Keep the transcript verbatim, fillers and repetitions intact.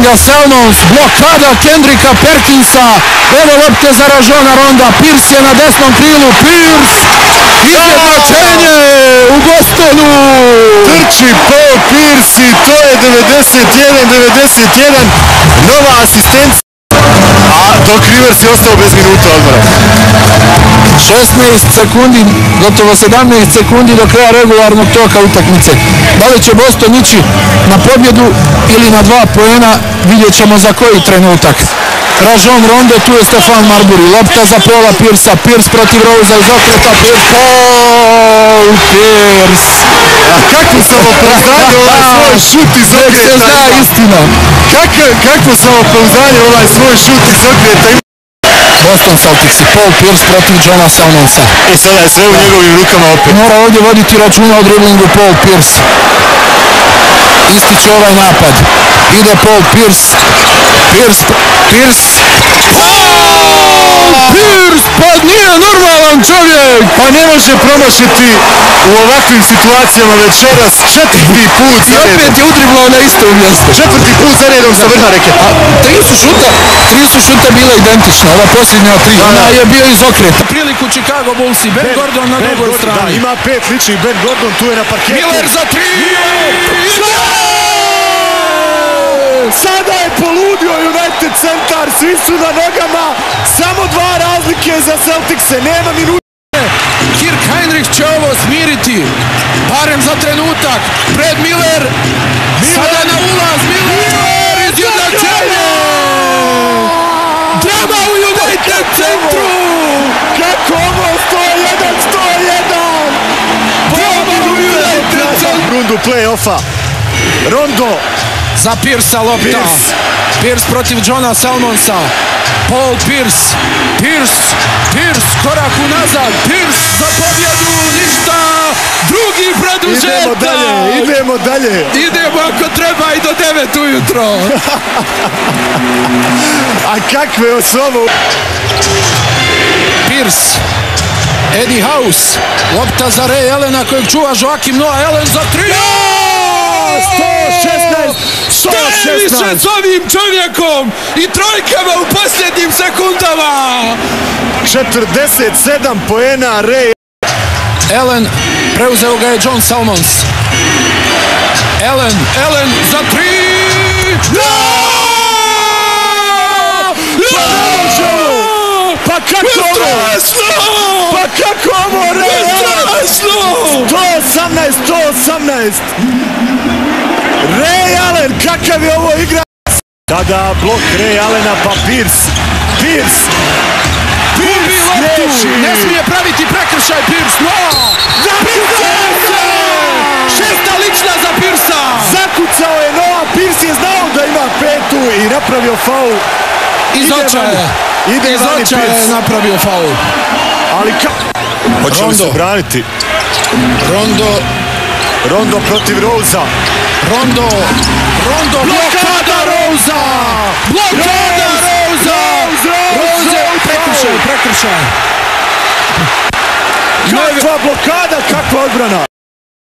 Sterlinga, Salmons, blokada Kendricka Perkinsa, evo lopte za Rajona Ronda, Pierce je na desnom krilu, Pierce, izjednačenje u Bostonu! Trči Paul Pierce i to je devedeset jedan devedeset jedan, nova asistencija, a dok Rivers je ostao bez minuta odmora. šesnaest sekundi, gotovo sedamnaest sekundi do kraja regularnog toka utakmice. Da li će Boston ići na pobjedu ili na dva poena, vidjet ćemo za koji trenutak. Rajon Rondo, tu je Stefan Marbury, lopta za Paula Piercea, Pierce protiv Rosea iz okreta, Pierce, Paul Pierce! A kako samopouzdanje ovaj svoj šut iz okreta ima? Zna istina. Kako samopouzdanje ovaj svoj šut iz okreta ima? Boston Celticsi, Paul Pierce protiv Johna Salmonsa. E sada je sve u njegovim rukama opet. Mora ovdje voditi računa o driblingu Paul Pierce. Ističe ovaj napad. Ide Paul Pierce. Pierce, Pierce. Paul Pierce! Pa nije normalan čovjek! Pa ne može promašiti u ovakvim situacijama večeras četvrti put za redom. I opet je udriblao na isto mjesto. Četvrti put za redom sa vrha reketa. Tri su šuta, tri su šuta bila identična. Ova posljednja tri. Ona je bio iz okreta. Priliku Chicago Bullsi. Ben Gordon na drugoj strani. Da, ima pet ličnih. Ben Gordon tu je na parketu. Miller za tri! Sada je poludio United centar, svi su na nogama, samo dva razlike za Celticse, nema minuta. Kirk Heinrich će ovo smiriti, barem za trenutak, pred Miller, sada na ulaz, Miller, izjednačenje! Drama u United centru! Kako ovo, sto jedan sto jedan! Drama u United centru! Rundu play-offa, Rondo! Za Piercea lopta. Pierce. Pierce protiv Johna Salmonsa. Paul Pierce. Pierce. Pierce. Korak unazad. Pierce za pobjedu. Ništa. Drugi produžetak. Idemo dalje. Idemo dalje. Idemo ako treba i do devet ujutro. A kakve osnovu? Pierce. Eddie House. Lopta za Ray Allena kojeg čuva Joakim Noah Allen za tri. sto šesnaest! Šta je više s ovim čovjekom i trojkama u posljednjim sekundama? četrdeset sedam poena Ray Allen, preuzeo ga je John Salmons. Allen, Allen za tri! Pa kako ovo? Pa kako ovo Ray Allen? sto osamnaest sto osamnaest! Ray Allen, kakav je ovo igra? Tada blok Ray Allena pa Pierce. Pierce. Gubi loptu. Ne smije praviti prekršaj Pierce. No! Zakucao se! Šesta lična za Piercea. Zakucao je Noah. Pierce je znao da ima petu i napravio faul. Iz očaja. Iz očaja je napravio faul. Ali kako? Hoće li se braniti? Rondo. Rondo protiv Rosea. Rondo, Rondo, blokada Rosea! Blokada Rosea! Rosea, prekršaj, prekršaj. Kakva blokada, kakva odbrana!